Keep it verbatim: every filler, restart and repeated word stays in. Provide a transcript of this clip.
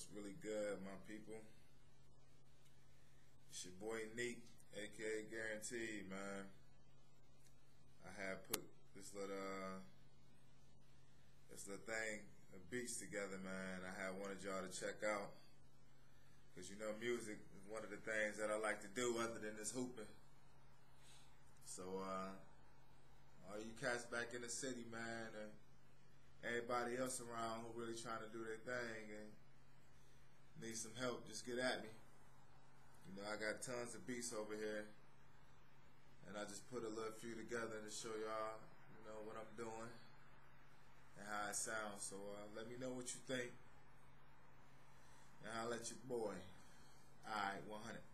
What's really good, my people? It's your boy Neek, aka Guaranteed, man. I had put this little uh, this little thing, the beats together, man. I had wanted y'all to check out, cause you know music is one of the things that I like to do other than this hooping. So uh, all you cats back in the city, man, and everybody else around who really trying to do their thing and need some help, just get at me. You know, I got tons of beats over here, and I just put a little few together to show y'all, you know, what I'm doing and how it sounds. So uh, let me know what you think, and I'll let your boy. Alright, one hundred.